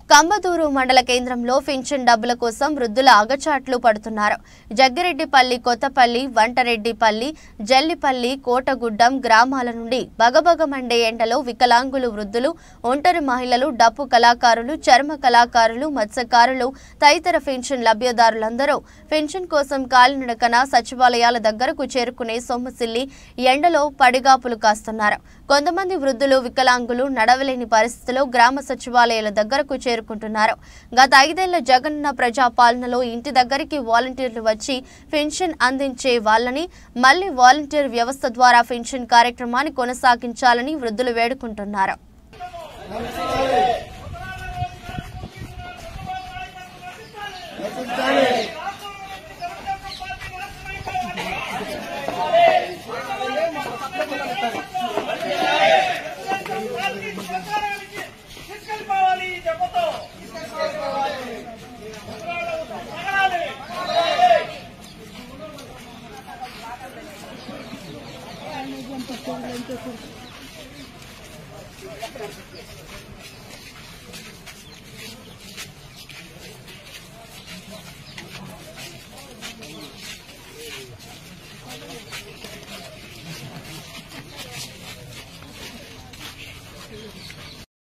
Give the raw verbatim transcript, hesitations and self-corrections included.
కంబదూరు మండల కేంద్రంలో పింఛన్ డబ్బుల కోసం వృద్ధుల అగచాట్లు పడుతున్నారు. జగ్గిరెడ్డిపల్లి, కొత్తపల్లి, వంటరెడ్డిపల్లి, జల్లిపల్లి, కోటగుడ్డం గ్రామాల నుండి బగబగమండే ఎండలో వికలాంగులు, వృద్ధులు, ఒంటరి మహిళలు, డప్పు కళాకారులు, చర్మ కళాకారులు, మత్స్యకారులు తదితర పింఛన్ లబ్ధిదారులందరూ పింఛన్ కోసం కాలినడకన సచివాలయాల దగ్గరకు చేరుకునే సొమ్మసిల్లి ఎండలో పడిగాపులు కాస్తున్నారు. కొంతమంది వృద్ధులు, వికలాంగులు నడవలేని పరిస్థితిలో గ్రామ సచివాలయాల దగ్గరకు చేరుకుంటున్నారు. గత ఐదేళ్ల జగనన్న ప్రజాపాలనలో ఇంటి దగ్గరికి వాలంటీర్లు వచ్చి పెన్షన్ అందించే వాళ్ళని మళ్లీ వాలంటీర్ వ్యవస్థ ద్వారా పెన్షన్ కార్యక్రమాన్ని కొనసాగించాలని వృద్ధులు వేడుకుంటున్నారు. Gracias.